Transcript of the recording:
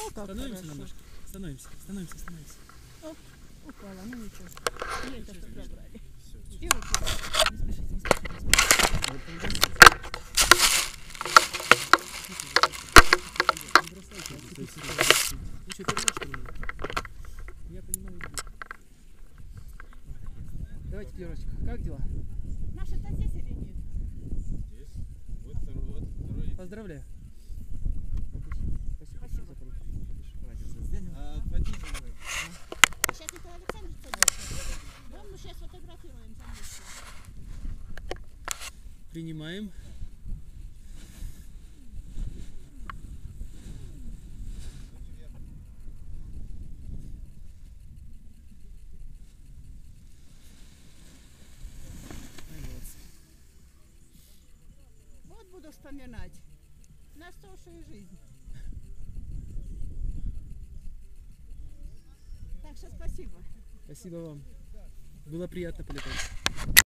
О, как Становимся хорошо. немножко. Становимся. Оп, упала, ну ничего. Ей это что забрали. Все. И упала. Не спешите, не спешите, не спешите. Не бросайте, отступите. Ну что, первый что ли? Я понимаю, где. Давайте, Пьерочка, как дела? Наша-то здесь или нет? Здесь. Вот второй. Поздравляю. Спасибо. Давайте взглянем. Водитель. Сейчас это Александр садится. Вон мы сейчас фотографируем там вместе. Принимаем. Вот буду вспоминать на оставшую жизнь. Так что спасибо. Спасибо вам. Было приятно полетать.